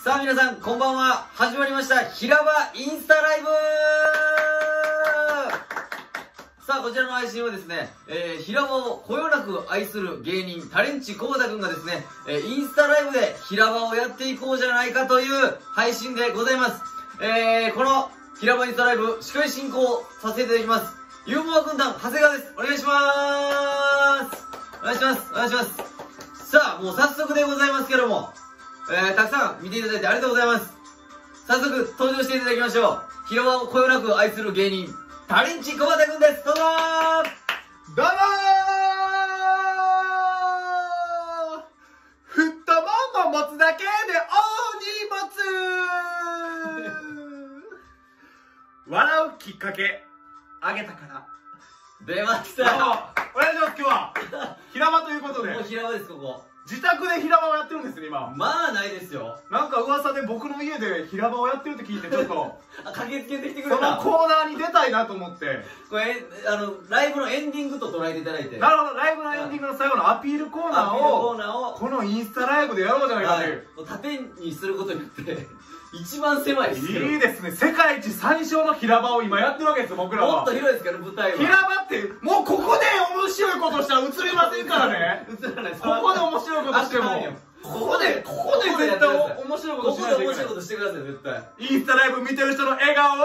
さあ皆さんこんばんは。始まりました平場インスタライブ。さあこちらの配信はですね、平場をこよなく愛する芸人タレンチ久保田くんがですね、インスタライブで平場をやっていこうじゃないかという配信でございます。この平場インスタライブ司会進行させていただきます。ユーモア軍団長谷川です。お願いしまーす。お願いします。お願いします。さあもう早速でございますけども、たくさん見ていただいてありがとうございます。早速登場していただきましょう。平場をこよなく愛する芸人タレンチ久保田くんです。どうぞー。 どうもー、振ったまんま持つだけで大荷物笑うきっかけあげたから出ましどうもた。 お願いします。今日は平場ということでもう平場です。ここ自宅で平場をやってるんですね今。 まあないですよ。 なんか噂で僕の家で平場をやってるって聞いてちょっと駆けつけてきてくそれた。 のコーナーに出たいなと思って。 これライブのエンディングと捉えていただいて、 なるほど、ライブのエンディングの最後のアピールコーナーアピールコーをナーをこのインスタライブでやろうじゃないかという、 縦にすることによって一番狭いですよ。 いいですね。世界一最小の平場を今やってるわけですよ、僕らは。 もっと広いですから舞台は。 平場ってもうここで面白いことしたら映りませんからね。 映らない。 ここで面白いことしてもここで絶対面白いことここしないといけない。 で面白いことしてください絶対。 インスタライブ見てる人の笑顔を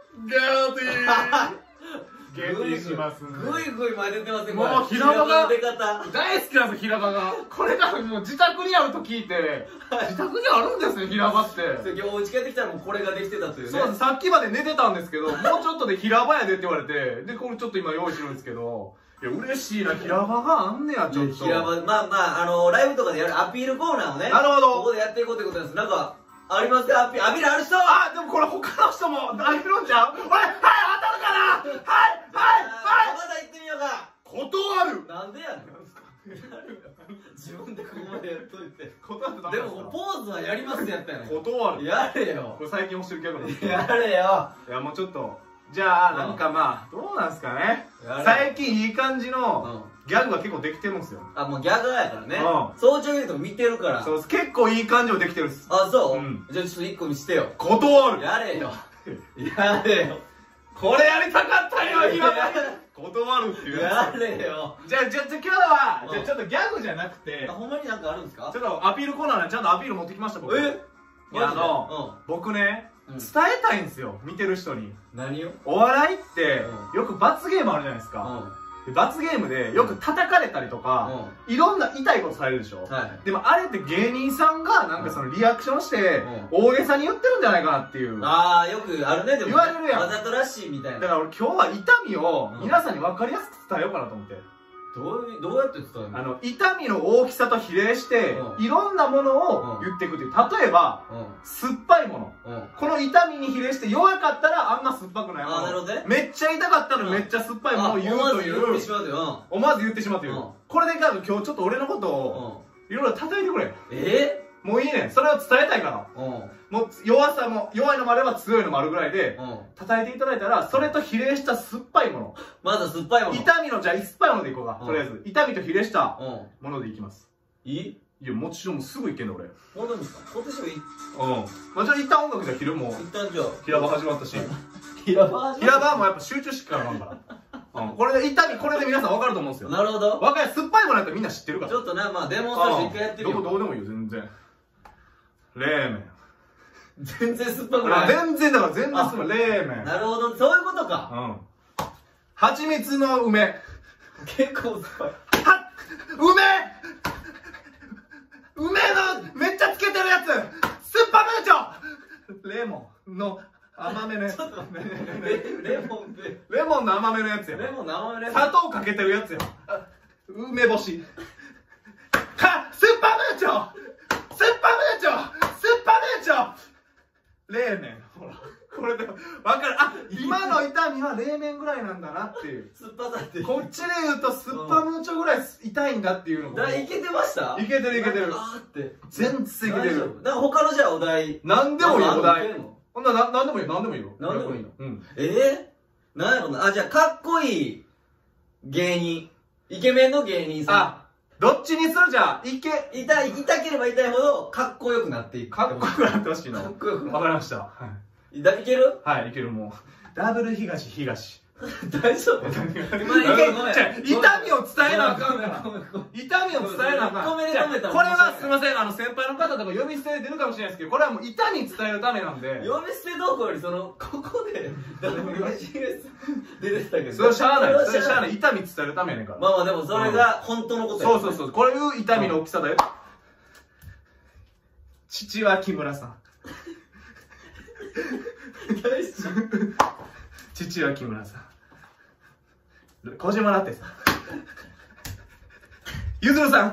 ゲーティーしますんで。 ぐいぐい前出てますね。 もう平場が出方大好きなんですよ、平場が。これがもう自宅にあると聞いて、自宅にあるんですね、平場って。 今日お家帰ってきたらもうこれができてたというね。 そうです。さっきまで寝てたんですけど、もうちょっとで平場やでって言われて、で、これちょっと今用意してるんですけど、いや、嬉しいな、平場があんねや、ちょっと。 平場、まあまあ、ライブとかでやるアピールコーナーをね。 なるほど。 ここでやっていこうということなんです。なんか、ありますかアピールある人。 あ、でもこれ他の人もあげるんちゃう？はい、当たるかな？はい、 まだ行ってみようか。 断る。 なんでやねん。自分でここまでやっといて。 断ってダメでですか？ もポーズはやりますってやったよね。 断る。 やれよ。 これ最近押してるギャグなんですけど。 やれよ。 いや、もうちょっと、じゃあ、なんかまあ、どうなんすかね。 やれ最近いい感じのギャグが結構できてるんですよ。 あ、もうギャガーやからね。 うん早朝言うと見てるから。 そうです。結構いい感じのできてるんです。 あ、そう、 うん、 じゃあちょっと一個見してよ。 断る。 やれよ。やれよ。 これやりたかったよ、今。断るっていうややつ。 れよ。 じゃあ今日は、 うんじゃあちょっとギャグじゃなくてあ、、ほんまになんかあるんですか？ ちょっとアピールコーナーなんでちゃんとアピール持ってきました、僕。いや、 マジで僕ね、 うん伝えたいんですよ、見てる人に。 何を？ お笑いって、 うよく罰ゲームあるじゃないですか。で罰ゲームでよく叩かれたりとか、いろんな痛いことされるでしょ。 はい。 でもあれって芸人さんがなんかそのリアクションしてうん大げさに言ってるんじゃないかなっていう。だかああ、よくあるね、でもね。 言われるやんわざとらしいみたいな。 ら俺今日は痛みを皆さんに分かりやすく伝えようかなと思って。 どうやって伝えるの？ 痛みの大きさと比例してうんいろんなものを言っていくっていう。例えば酸っぱいもの、この痛みに比例して弱かったらあんま酸っぱくないもあーなるほどねの、めっちゃ痛かったらめっちゃ酸っぱいものを言うという、 思わず言ってしまうよ。 思わず言ってしまうという、 うんこれで今日ちょっと俺のことをいろいろ叩いてくれ。もういいねん、それを伝えたいから。もう弱さも弱いのもあれば強いのもあるぐらいで叩いていただいたら、それと比例した酸っぱいもの、 まだ酸っぱいもの。 痛みの、じゃあ酸っぱいものでいこうか。とりあえず痛みと比例したものでいきます。 いい？ いや、もちろんすぐいけんの俺。 本当ですか？今年もいい？ まあじゃあ一旦音楽じゃ昼も一旦じゃあ。 平場始まったし、 平場平場もやっぱ集中してからなんから、これで痛み、これで皆さん分かると思うんですよ。 なるほど。 若い酸っぱいものやったらみんな知ってるから。 ちょっとね、まあデモンストレーション一回やってみよう。 どうでもいいよ、全然。冷麺。 全然酸っぱくない。 全然だから全然酸っぱい。冷麺。 なるほど、そういうことか。 蜂蜜の梅。 結構酸っぱい。 梅のめっちゃつけてるやつ、酸っぱムーチョ。レモンの甘めのやつ。 ちょっと待って。レモンで。 レモンの甘めのやつや。 レモンの甘めのやつ。 砂糖かけてるやつや。梅干し。酸っぱムーチョ。酸っぱムーチョ。酸っぱムーチョ。冷麺。ほら。これで、わかる。あ、今の痛みは冷麺ぐらいなんだなっていう。 酸っぱさって。 こっちで言うと酸っぱムーチョぐらい痛いんだっていうのが。 いけてました？ いけてるいけてる。 あーって。 全然いけてる。 なんか他のじゃあお題。 なんでもいいお題。 のほんならなんでもいいよ、なんでもいいよ。 なんでもいいの？ うん。 なんやろな。あ、じゃあかっこいい芸人。イケメンの芸人さん。 あ、 どっちにする？じゃあ、痛ければ痛いほど、かっこよくなっていく。 かっこよくなってほしいの。 かっこよくなわかりました。 いける？ はい、いける、もう。ダブル東。 大丈夫？ 痛みを伝えなあかんから。痛みを伝えなあかん。これはすみません、先輩の方とか呼び捨て出るかもしれないですけど、これはもう痛み伝えるためなんで。 呼び捨てどうこうより、ここで、出てたけど。 それはしゃあない。それはしゃあない。痛み伝えるためやねんから。 まあまあでもそれが本当のことや。 そう。これいう痛みの大きさだよ。父は木村さん。父は木村さん。小島ラテさん。ゆずるさん。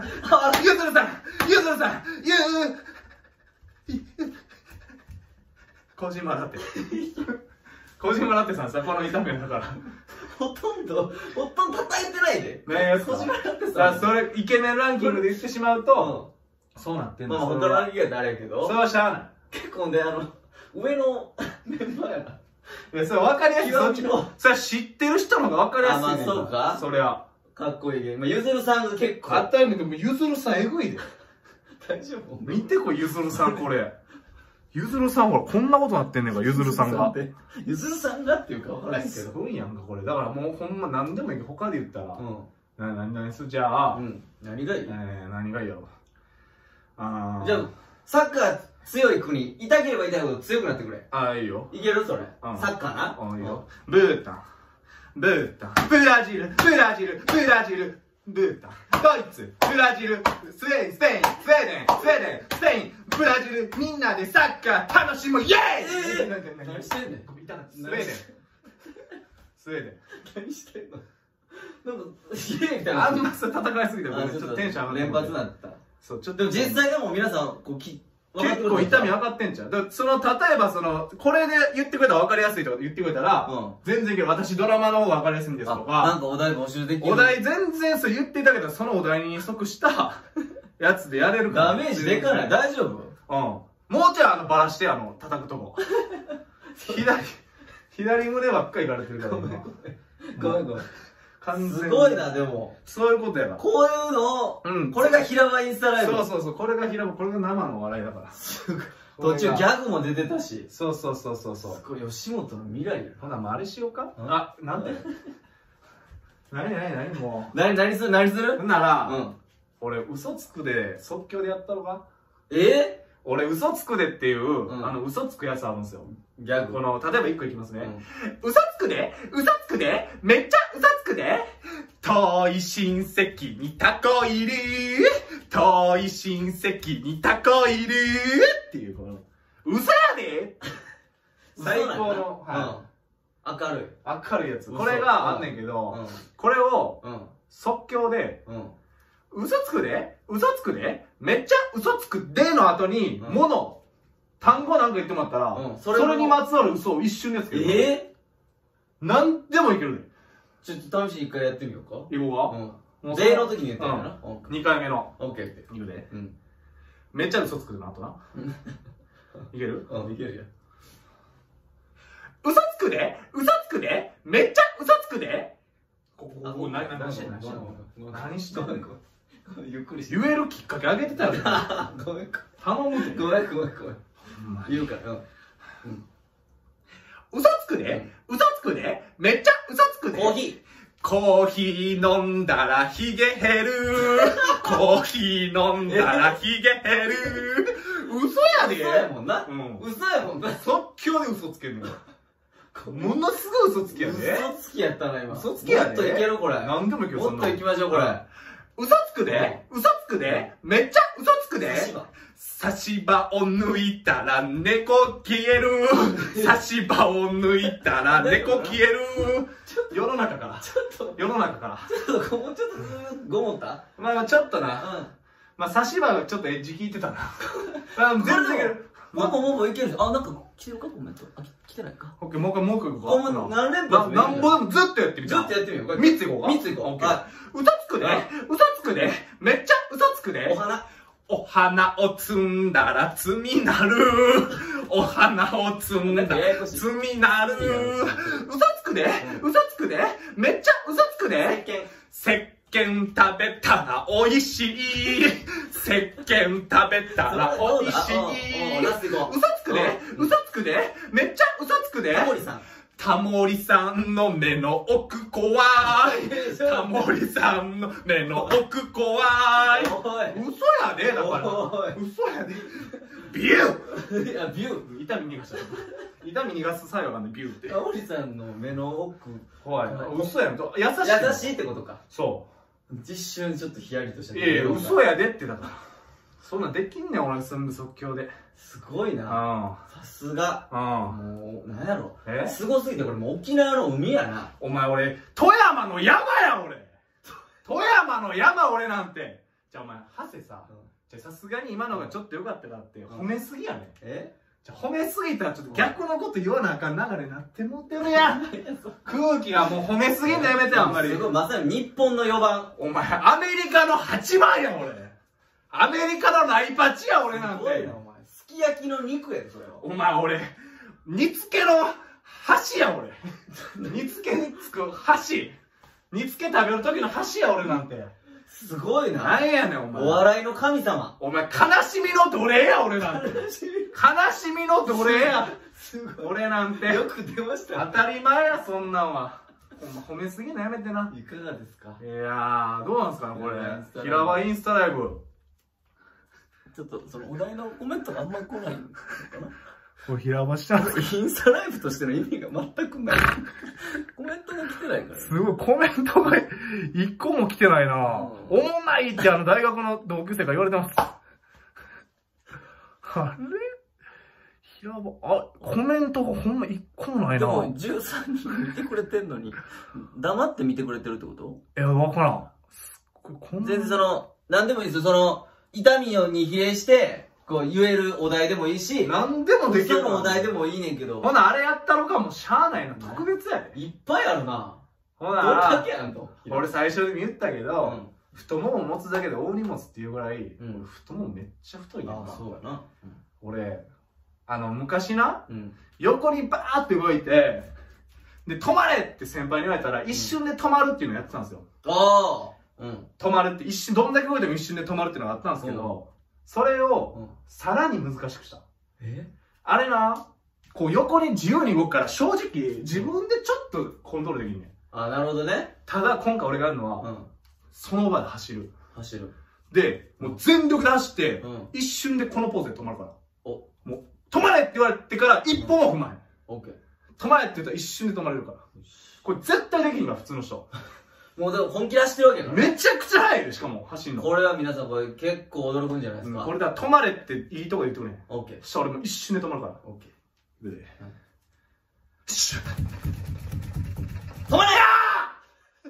小島ラテ。小島ラテさんさ、この痛みだから。 ほとんど叩いてないで。小島ラテさん。 それ、イケメンランキングで言ってしまうと、そうなってんの。 まあ他のランキングは誰やけど。 それはしゃあない。 結構ね、上のメンバーやな。 いや、それ分かりやすい。それは知ってる人の方が分かりやすい。 まあそうか。 そりゃ。 かっこいいけど。ゆずるさんが結構。 あったよね、でもゆずるさんえぐいで。 大丈夫？ 見てこれ、ゆずるさんこれ。ゆずるさんほら、こんなことなってんねんから、ゆずるさんが。 ゆずるさんがっていうか分からんけど。 すごいやんか、これ。だからもうほんま何でもいいけど、他で言ったら。何する？じゃあ。 何がいい？ 何がいいやろ。 じゃあ、サッカー強い国、痛ければ痛いほど強くなってくれ。 いいよ。 いけるそれ。サッカーな。 いいよ。ブータン。ブラジル。ドイツ、ブラジル、スウェーデン、ブラジル、みんなでサッカー楽しもう、イェーイ！ 何してんねん。 スウェーデン。 何してんの？なんか、イエーイみたいな。 あんま戦いすぎて、ちょっとテンション上がって。 連発になった。 そう、ちょっと。でも実際でも皆さん、 結構痛み分かってんじゃん。例えばこれで言ってくれたら分かりやすいとか言ってくれたら、全然いける。私ドラマの方が分かりやすいんですとか。 なんかお題募集できる。 お題全然そう言っていたけど、そのお題に即したやつでやれるから。 ダメージでかない。大丈夫？ もうちょいバラして、叩くとこ。左胸ばっかりいかれてるから。 ごめん。すごいな、でも。 そういうことやから。 こういうのこれが平場インスタライブ。 そう。これが平場、これが生の笑いだから。 途中ギャグも出てたし。 そう。 これ吉本の未来や。 ほな、あれしようか？なんで？何もう。 何する？ なら、俺、嘘つくで、即興でやったのか？俺、嘘つくでっていう、嘘つくやつあるんですよ。 ギャグ。 例えば1個いきますね。嘘つくでめっちゃ嘘つくで遠い親戚にタコいる遠い親戚にタコいるっていう、嘘やで最高の、 明るいやつ。これがあんねんけど、これを、即興で、嘘つくでめっちゃ嘘つくでの後に、単語なんか言ってもらったら、それにまつわる嘘を一瞬ですけど。なんでもいけるで。 ちょっと試しに一回やってみようか。 いこうか。 例の時に言ったよな。 2回目の。 オッケー。 いくで。めっちゃ嘘つくでの後な。いける？ いけるよ。 嘘つくでめっちゃ嘘つくで何してんの？ ゆっくりして。 言えるきっかけあげてたらごめん。 頼むで。 ごめん。言うから。 嘘つくでめっちゃ嘘つくでコーヒー飲んだらヒゲ減るコーヒー飲んだらヒゲ減る嘘やで。 嘘やもんな。 即興で嘘つけんのよ。ものすごい嘘つきやで。 嘘つきやったな、今。 嘘つきやで。 もっといけるこれ。 何でもいける。 もっといきましょう、これ。 嘘つくでめっちゃ嘘つくで差し歯を抜いたら猫消える差し歯を抜いたら猫消える世の中からもうちょっとごもった？ まあちょっとな。まあ差し歯がちょっとエッジ効いてたな。全然いける。 もういける。なんか来てるかコメント。来てないか。 オッケー、もう一回行こうか。 何連発なんぼでもずっとやってみた。 ずっとやってみよう。 3つ行こうか。 3つ行こう。 嘘つくでめっちゃ嘘つくでお花を摘んだら罪になるお花を摘んだら罪になる嘘つくでめっちゃ嘘つくで石間食べたら美味しい。石鹸食べたら美味しい。 ラスト行こう。 嘘つくで嘘つくでめっちゃ嘘つくでタモリさん。 タモリさんの目の奥怖い。タモリさんの目の奥怖い。嘘やで、だから嘘やで。ビュー。 いや、ビュー。 痛み逃がした。痛み逃がす作用がね、ビューって。 タモリさんの目の奥怖い。嘘やん。優しい。 優しいってことか。 そ実瞬ちょっとヒヤリとした。 う。いやいや、嘘やでってだから。そんなんできんねん、俺、寸部即興で。 すごいな。さすが。もう、なんやろ。すごすぎて、これもう沖縄の海やな。 お前俺、富山の山や、俺。富山の山、俺なんて。じゃあお前、ハセさ。じゃあさすがに今のがちょっと良かったからって、褒めすぎやね。じゃあ褒めすぎたらちょっと逆のこと言わなあかん流れになってもってるやん。空気がもう褒めすぎんのやめて、あんまり。 すごい、まさに日本の4番。 お前、アメリカの8番や、俺。アメリカのナイパチや、俺なんて。 すごいな、お前。すき焼きの肉やで、それは。 お前、俺、煮付けの箸や、俺。煮付けにつく箸。煮付け食べる時の箸や、俺なんて。 すごいな。 なんやねん、お前。 お笑いの神様。 お前、悲しみの奴隷や、俺なんて。悲しみの奴隷や。俺なんて。 よく出ました。 当たり前や、そんなんは。褒めすぎんのやめてな。 いかがですか？ いやー、どうなんすかね、これ。平場インスタライブ。 ちょっと、そのお題のコメントがあんま来ないのかな。 これ平場したインスタライブとしての意味が全くない。コメントが来てないから。 すごい、コメントが一個も来てないな。おもんないって大学の同級生から言われてます。あれ平場、コメントがほんま一個もないな。 でも13人見てくれてんのに、黙って見てくれてるってこと？ いや、わからん。 全然なんでもいいですよ。痛みに比例して、こう言えるお題でもいいし、 なんでもできる。 嘘のお題でもいいねんけど。 ほな、あれやったのかもしゃあないな。特別やで。 いっぱいあるな。 ほな、 どっだけやんと。 俺最初に言ったけど、太もも持つだけで大荷物っていうぐらい、俺太ももめっちゃ太いやんか。 そうやな。 俺、昔な、横にバーって動いて、で、止まれって先輩に言われたら、一瞬で止まるっていうのをやってたんですよ。止まるって、一瞬、どんだけ動いても一瞬で止まるっていうのがあったんですけど、それを、さらに難しくした。あれな、こう横に自由に動くから正直、自分でちょっとコントロールできんねん。 なるほどね。 ただ、今回俺がやるのは、その場で走る。で、もう全力で走って、一瞬でこのポーズで止まるから。もう、止まれって言われてから一歩も踏まへん。止まれって言ったら一瞬で止まれるから。これ絶対できんから、普通の人。 もうでも本気出してるわけやから。 めちゃくちゃ速いで、しかも走んの。 これは皆さんこれ結構驚くんじゃないですか。 これだ、止まれっていいとこで言ってくれん。 オッケー。 そしたら俺も一瞬で止まるから。 オッケー。で、 止まれや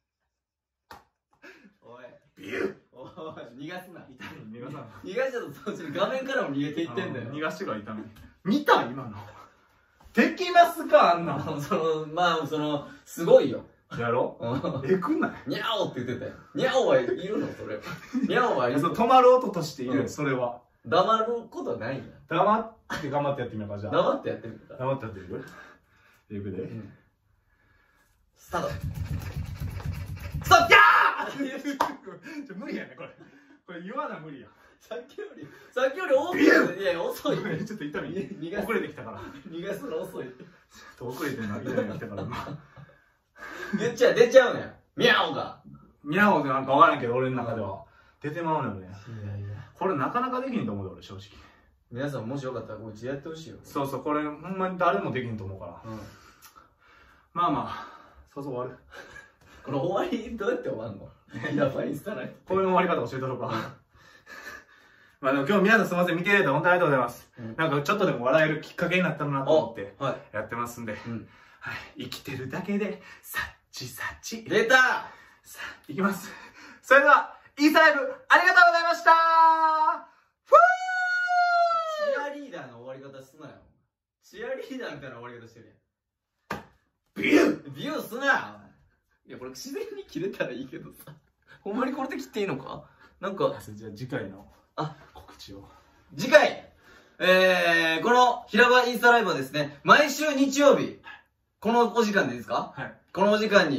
おい。 ビューおい、逃がすな。 逃がさん。 逃がしたと同時に画面からも逃げていってんだよ。 逃がしてから痛め。見た今の。できますかあんな。 すごいよ。 やろくんないにゃおって言ってたよ。にゃおはいるのそれ。にゃおはいるの。 止まる音としている、それは。 黙ることないんや。 黙って頑張ってやってみようか、じゃあ。 黙ってやってみるか。 黙ってやってみるいくで。 スタート。スタートやー無理やね、これ。これ言わな無理や。 さっきより多く。いや、遅い。 ちょっと痛み。遅れてきたから。 逃がすの遅い。 遅れてんな、痛みが来たから。 出ちゃうねん。ミャオが。 ミャオってなんかわからんけど、俺の中では。出てまうのよね。これなかなかできんと思うで、俺、正直。 皆さんもしよかったら、こっちやってほしいよ。 そうそう、これ、ほんまに誰もできんと思うから。まあまあ、そう終わる。 この終わり、どうやって終わんの？やばい、インスタライブ。 こういう終わり方教えてろうか。まあでも今日皆さんすみません、見ていただいて本当にありがとうございます。なんかちょっとでも笑えるきっかけになったなと思ってやってますんで、生きてるだけでサッチサチ。 出た！ さあ、いきます。それでは、インスタライブありがとうございましたふー！チアリーダーの終わり方すなよ。チアリーダーみたいな終わり方してるやん。 ビュービューすな！いや、これ自然に切れたらいいけどさ。ほんまにこれで切っていいのか？なんか。 じゃあ次回の告知を。 次回この平場インスタライブはですね、毎週日曜日、このお時間でいいですか？はい。このお時間に、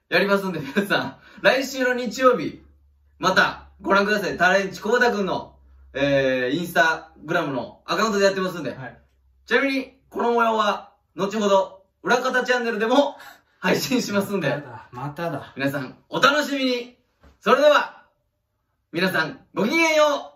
やりますんで、皆さん、来週の日曜日、また、ご覧ください。タレンチコウタくんの、インスタグラムのアカウントでやってますんで。はい、ちなみに、この模様は、後ほど、裏方チャンネルでも配信しますんで。 まただ。 皆さん、お楽しみに。それでは、皆さん、ごきげんよう。